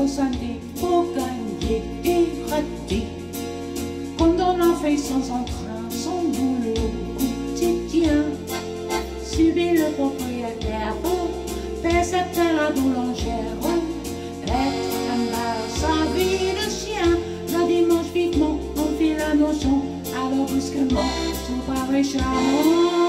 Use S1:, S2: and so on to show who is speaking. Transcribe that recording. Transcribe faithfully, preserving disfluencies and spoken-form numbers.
S1: samedi pour gagner et rater. Quand on en fait sans entrain, son boulot quotidien, subit le propriétaire, faire sa terre la boulangère, être un bar, sa vie de chien. Le dimanche vivement, on fait la notion, alors brusquement, tout paraît charmant.